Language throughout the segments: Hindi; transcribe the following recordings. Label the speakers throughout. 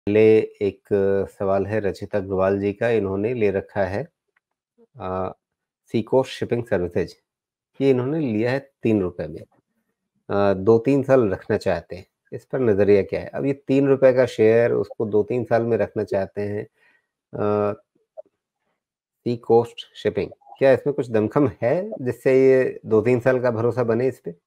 Speaker 1: पहले एक सवाल है रचिता अग्रवाल जी का, इन्होंने ले रखा है सीकोस्ट शिपिंग सर्विसेज, ये इन्होंने लिया है ₹3 में। 2-3 साल रखना चाहते हैं, इस पर नज़रिया क्या है? अब ये ₹3 का शेयर उसको 2-3 साल में रखना चाहते हैं सीकोस्ट शिपिंग, क्या इसमें कुछ दमखम है जिससे ये 2-3 साल का भरोसा बने इस पे?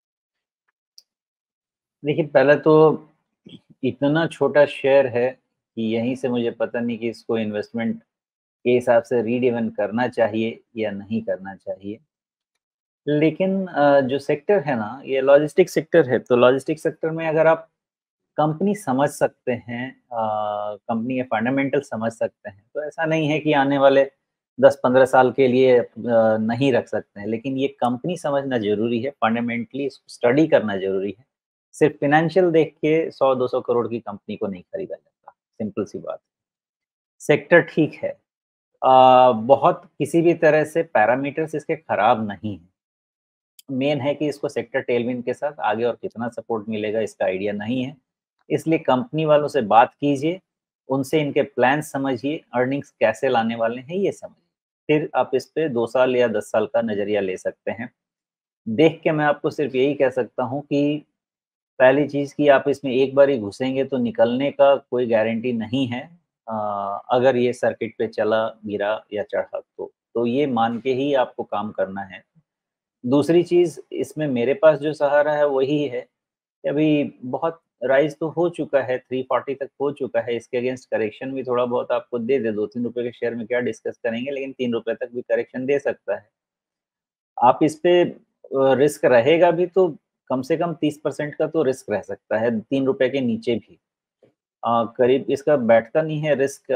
Speaker 2: देखिए, पहले तो इतना छोटा शेयर है कि यहीं से मुझे पता नहीं कि इसको इन्वेस्टमेंट के हिसाब से रीड इवन करना चाहिए या नहीं करना चाहिए। लेकिन जो सेक्टर है ना, ये लॉजिस्टिक सेक्टर है, तो लॉजिस्टिक सेक्टर में अगर आप कंपनी समझ सकते हैं, कंपनी के फंडामेंटल समझ सकते हैं, तो ऐसा नहीं है कि आने वाले 10-15 साल के लिए नहीं रख सकते हैं। लेकिन ये कंपनी समझना ज़रूरी है, फंडामेंटली इसको स्टडी करना ज़रूरी है। सिर्फ फाइनेंशियल देख के 100-200 करोड़ की कंपनी को नहीं खरीदा जाता, सिंपल सी बात। सेक्टर ठीक है। बहुत किसी भी तरह से पैरामीटर्स इसके खराब नहीं हैं। मेन है कि इसको सेक्टर टेलविंड के साथ आगे और कितना सपोर्ट मिलेगा इसका आइडिया नहीं है। इसलिए कंपनी वालों से बात कीजिए, उनसे इनके प्लान समझिए, अर्निंग्स कैसे लाने वाले हैं ये समझिए। फिर आप इस पे 2 साल या 10 साल का नज़रिया ले सकते हैं। देख के मैं आपको सिर्फ़ यही कह सकता हूँ कि पहली चीज़ कि आप इसमें एक बार ही घुसेंगे तो निकलने का कोई गारंटी नहीं है। अगर ये सर्किट पे चला, गिरा या चढ़ा तो ये मान के ही आपको काम करना है। दूसरी चीज़ इसमें मेरे पास जो सहारा है वही है कि अभी बहुत राइज़ तो हो चुका है, 340 तक हो चुका है, इसके अगेंस्ट करेक्शन भी थोड़ा बहुत आपको दे दे, ₹2-3 के शेयर में क्या डिस्कस करेंगे, लेकिन ₹3 तक भी करेक्शन दे सकता है। आप इस पे रिस्क रहेगा भी तो कम से कम 30% का तो रिस्क रह सकता है, ₹3 के नीचे भी। करीब इसका बैठता नहीं है रिस्क,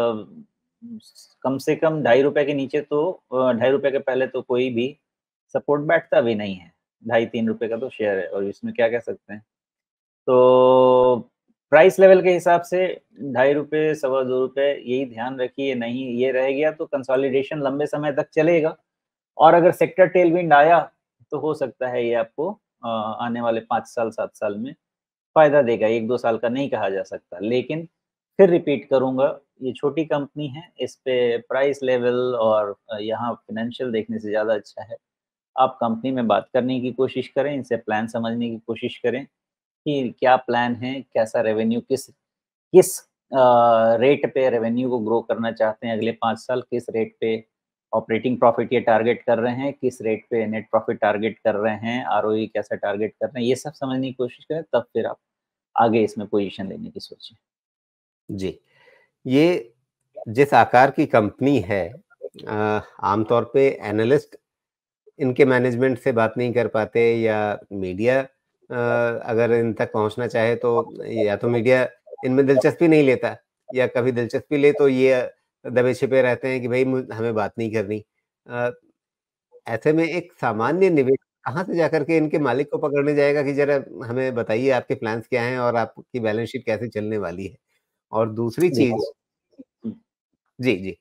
Speaker 2: कम से कम ₹2.5 के नीचे तो ₹2.5 के पहले तो कोई भी सपोर्ट बैठता भी नहीं है। ₹2.5-3 का तो शेयर है और इसमें क्या कह सकते हैं। तो प्राइस लेवल के हिसाब से ₹2.5 सवा ₹2 यही ध्यान रखिए, नहीं ये रह गया तो कंसोलिडेशन लंबे समय तक चलेगा और अगर सेक्टर टेलविंड आया तो हो सकता है ये आपको आने वाले 5 साल 7 साल में फ़ायदा देगा, 1-2 साल का नहीं कहा जा सकता। लेकिन फिर रिपीट करूँगा, ये छोटी कंपनी है, इस पे प्राइस लेवल और यहाँ फ़ाइनेंशियल देखने से ज़्यादा अच्छा है। आप कंपनी में बात करने की कोशिश करें, इनसे प्लान समझने की कोशिश करें कि क्या प्लान है, कैसा रेवेन्यू किस किस रेट पे रेवेन्यू को ग्रो करना चाहते हैं अगले 5 साल, किस रेट पे ऑपरेटिंग प्रॉफिट ये टारगेट कर रहे हैं, किस रेट पे नेट प्रॉफिट टारगेट कर रहे हैं, आरओई कैसा टारगेट कर रहे हैं, ये सब समझने की कोशिश करें, तब फिर आप आगे इसमें पोज़ीशन लेने की सोचें।
Speaker 1: जी। ये जिस आकार की कंपनी है आमतौर पे एनालिस्ट इनके मैनेजमेंट से बात नहीं कर पाते या मीडिया अगर इन तक पहुंचना चाहे तो या तो मीडिया इनमें दिलचस्पी नहीं लेता या कभी दिलचस्पी ले तो ये दबे छिपे रहते हैं कि भाई हमें बात नहीं करनी। अ, ऐसे में एक सामान्य निवेशक कहाँ से जाकर के इनके मालिक को पकड़ने जाएगा कि जरा हमें बताइए आपके प्लान्स क्या हैं और आपकी बैलेंस शीट कैसे चलने वाली है? और दूसरी चीज़
Speaker 2: देखिए हुँ।
Speaker 1: जी, जी।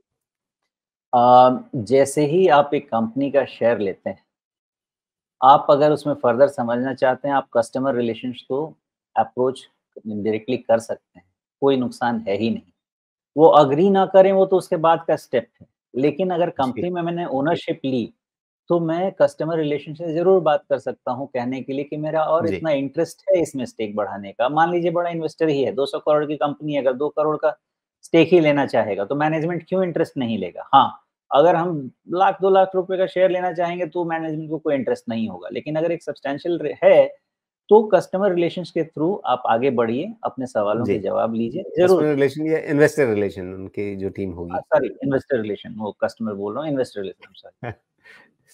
Speaker 2: जैसे ही आप एक कंपनी का शेयर लेते हैं, आप अगर उसमें फर्दर समझना चाहते हैं, आप कस्टमर रिलेशंस को अप्रोच डायरेक्टली कर सकते हैं, कोई नुकसान है ही नहीं। वो एग्री ना करें वो तो उसके बाद का स्टेप है। लेकिन अगर
Speaker 1: जी,
Speaker 2: कंपनी में मैंने ओनरशिप ली, तो मैं कस्टमर रिलेशन से ज़रूर बात कर सकता हूँ कहने के लिए कि मेरा और
Speaker 1: जी।
Speaker 2: इतना इंटरेस्ट है इसमें स्टेक बढ़ाने का। मान लीजिए बड़ा इन्वेस्टर ही है, 200 करोड़ की कंपनी है, अगर 2 करोड़ का स्टेक ही लेना चाहेगा, तो मैनेजमेंट क्यों इंटरेस्ट नहीं लेगा? हाँ, अगर हम लाख 2 लाख रुपए का शेयर लेना चाहेंगे तो मैनेजमेंट को कोई इंटरेस्ट नहीं होगा। लेकिन अगर एक सब्सटैंशियल है, तो कस्टमर रिलेशंस के थ्रू आप आगे बढ़िए, अपने सवालों
Speaker 1: जी,
Speaker 2: के जवाब लीजिए, ज़रूर
Speaker 1: कस्टमर रिलेशन या इन्वेस्टर रिलेशन उनकी जो टीम होगी।
Speaker 2: सॉरी इन्वेस्टर रिलेशन वो कस्टमर बोल रहा हूँ, इन्वेस्टर रिलेशन सॉरी।